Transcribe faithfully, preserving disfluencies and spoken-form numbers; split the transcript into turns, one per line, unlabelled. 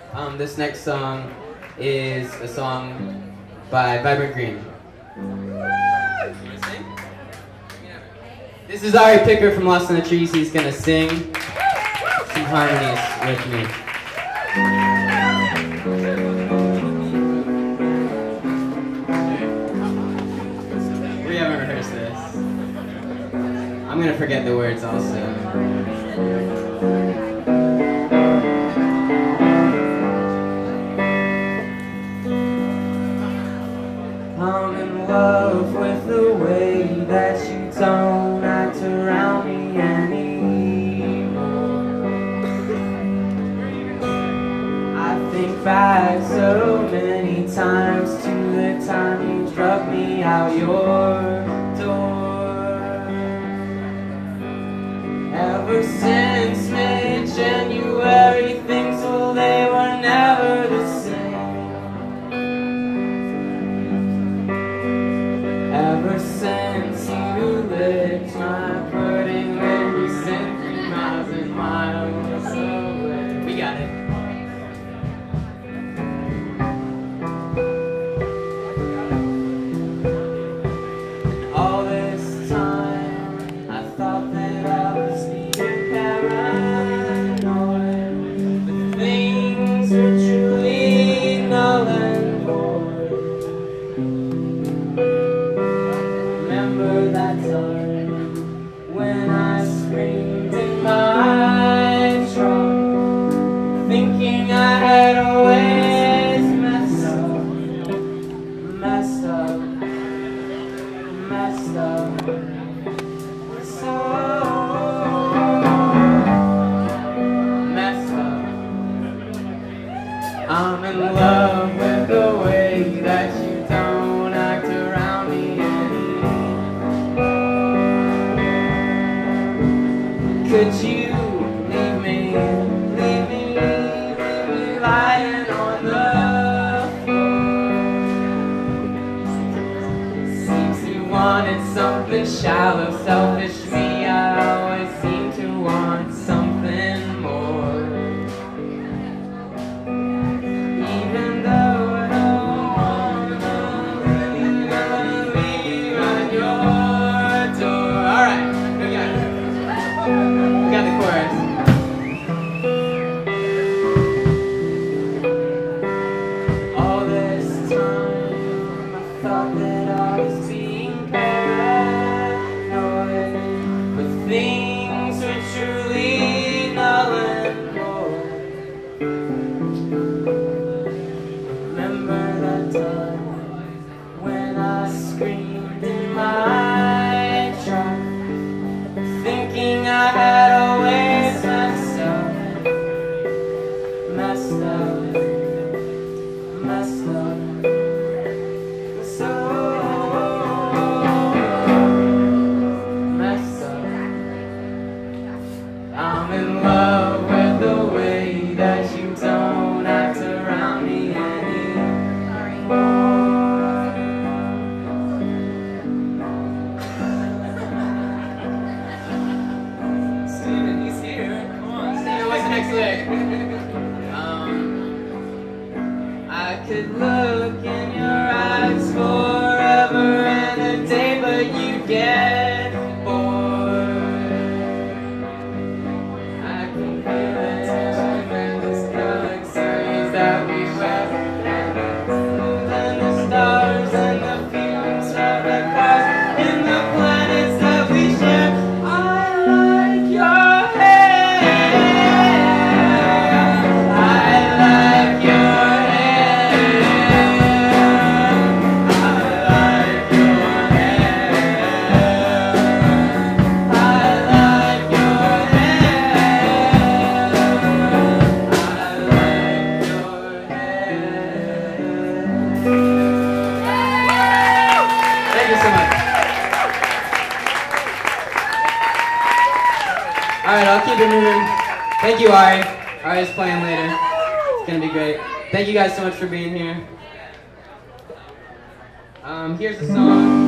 Um, this next song is a song by Vibrant Green. This is Ari Picker from Lost in the Trees. He's gonna sing some harmonies with me. We haven't rehearsed this. I'm gonna forget the words also. I'm in love with the way that you don't act around me anymore. I think back so many times to the time you drug me out your door. Ever since mid-January, things, well, they were never the same. Ever since you licked my pudding lips and three miles and miles away. We got it. All this time I thought that I was being paranoid, but things were truly null and void. Remember that time when I screamed in my trunk, thinking I had always messed up, messed up, messed up, so messed up. I'm in love with the way that you don't act around me anymore. Could you leave me, leave me, leave me lying on the floor? Seems you wanted something shallow, selfish me. I always seem to want something more. Even though I don't wanna leave, gonna leave at your door. Alright, we got it. We got the chorus. All this time I thought that I was being paranoid, but things were truly null and void. Remember that time when I screamed in my truck, thinking I had always messed up, messed up, messed up, so messed up. I'm in love with the way that you don't act around me anymore. Steven, he's here. Come on, Steven, what's the next lick? Um, I could look in your eyes forever and a day, but you get bored. I can feel it in tremendous galaxies that we left, and the stars and the fumes of the cars and the planets that we share. I like your hair. I like your hair. I like your hair. I like your hair. Thank you so much. Alright, I'll keep it moving. Thank you, Ari. Ari's playing later. It's gonna be great. Thank you guys so much for being here. Um, here's a song.